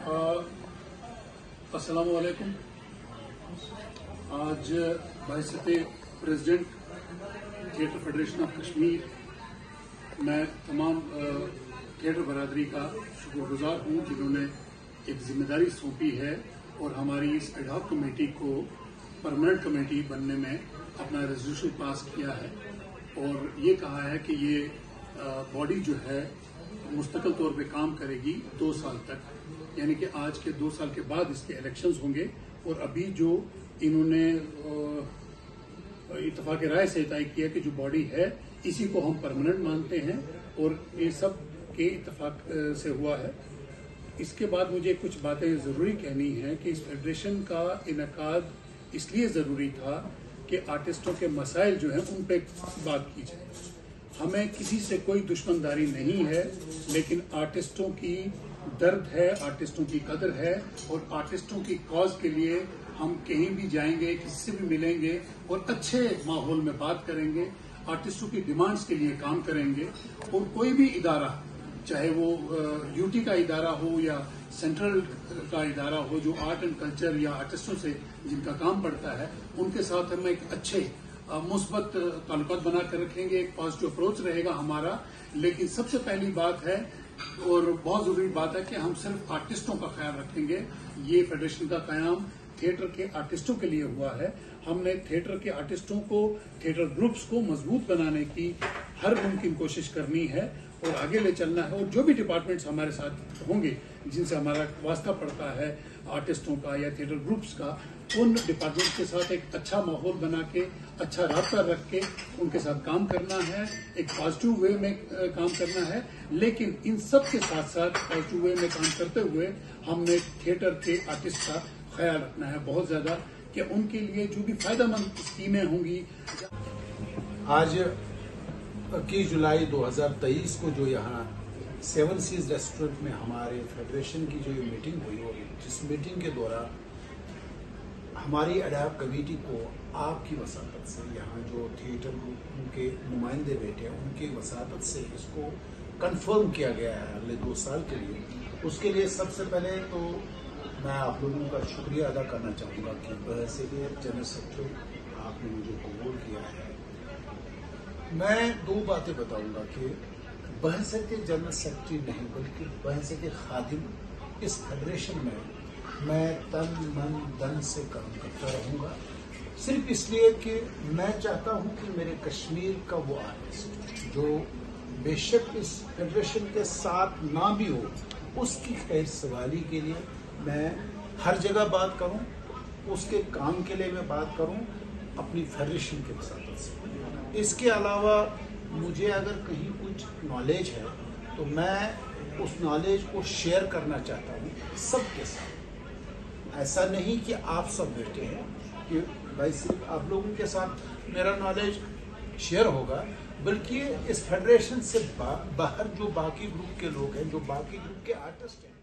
अस्सलामु अलैकुम। आज बहैसियत president theatre federation of Kashmir मैं तमाम थिएटर बरादरी का शुक्रगुजार हूँ जिन्होंने एक जिम्मेदारी सौंपी है और हमारी इस एडहॉक कमेटी को परमानेंट कमेटी बनने में अपना रेजोल्यूशन पास किया है और ये कहा है कि ये बॉडी जो है मुस्तकिल तौर पे काम करेगी 2 साल तक, यानी कि आज के 2 साल के बाद इसके इलेक्शंस होंगे। और अभी जो इन्होंने इत्तेफाक राय से तय किया कि जो बॉडी है इसी को हम परमानेंट मानते हैं और ये सब के इत्तेफाक से हुआ है। इसके बाद मुझे कुछ बातें जरूरी कहनी है कि इस फेडरेशन का इनेकाद इसलिए जरूरी था कि आर्टिस्टों के मसाइल जो हैं उन पर बात की जाए। हमें किसी से कोई दुश्मनदारी नहीं है, लेकिन आर्टिस्टों की दर्द है, आर्टिस्टों की कदर है और आर्टिस्टों की कॉज के लिए हम कहीं भी जाएंगे, किसी से भी मिलेंगे और अच्छे माहौल में बात करेंगे, आर्टिस्टों की डिमांड्स के लिए काम करेंगे। और कोई भी इदारा, चाहे वो ड्यूटी का इदारा हो या सेंट्रल का इदारा हो, जो आर्ट एंड कल्चर या आर्टिस्टों से जिनका काम पड़ता है, उनके साथ हम एक अच्छे मुस्बत ताल्लुकात बना कर रखेंगे। एक पॉजिटिव अप्रोच रहेगा हमारा। लेकिन सबसे पहली बात है और बहुत जरूरी बात है कि हम सिर्फ आर्टिस्टों का ख्याल रखेंगे। ये फेडरेशन का कयाम थिएटर के आर्टिस्टों के लिए हुआ है। हमने थिएटर के आर्टिस्टों को, थिएटर ग्रुप्स को मजबूत बनाने की हर मुमकिन कोशिश करनी है और आगे ले चलना है। और जो भी डिपार्टमेंट्स हमारे साथ होंगे, जिनसे हमारा वास्ता पड़ता है आर्टिस्टों का या थिएटर ग्रुप्स का, उन डिपार्टमेंट के साथ एक अच्छा माहौल बना के, अच्छा राब्ता रख के उनके साथ काम करना है, एक पॉजिटिव वे में काम करना है। लेकिन इन सब के साथ साथ पॉजिटिव वे में काम करते हुए हमने थिएटर के आर्टिस्ट का ख्याल रखना है बहुत ज्यादा, कि उनके लिए जो भी फायदेमंद स्कीमें होंगी। आज 21 जुलाई 2023 को जो यहाँ 7 सीज रेस्टोरेंट में हमारे फेडरेशन की जो ये मीटिंग हुई होगी, जिस मीटिंग के दौरान हमारी एडहॉक कमेटी को आपकी वसातत से, यहाँ जो थिएटर के नुमाइंदे बैठे हैं उनकी वसातत से इसको कंफर्म किया गया है अगले 2 साल के लिए। उसके लिए सबसे पहले तो मैं आप लोगों का शुक्रिया अदा करना चाहूँगा कि बहैसियत जनरल सेक्रेटरी आपने मुझे कबूल किया है। मैं 2 बातें बताऊँगा कि बहैसियत जनरल सेक्रेटरी नहीं बल्कि बहैसियत खादिम इस फेडरेशन में मैं तन मन धन से काम करता रहूँगा, सिर्फ इसलिए कि मैं चाहता हूँ कि मेरे कश्मीर का वो आर्टिस्ट जो बेशक इस फेडरेशन के साथ ना भी हो, उसकी खैर सवारी के लिए मैं हर जगह बात करूँ, उसके काम के लिए मैं बात करूँ अपनी फेडरेशन के वसातत से। इसके अलावा मुझे अगर कहीं कुछ नॉलेज है तो मैं उस नॉलेज को शेयर करना चाहता हूँ सबके साथ। ऐसा नहीं कि आप सब बैठे हैं कि भाई सिर्फ आप लोगों के साथ मेरा नॉलेज शेयर होगा, बल्कि इस फेडरेशन से बाहर जो बाकी ग्रुप के लोग हैं, जो बाकी ग्रुप के आर्टिस्ट हैं,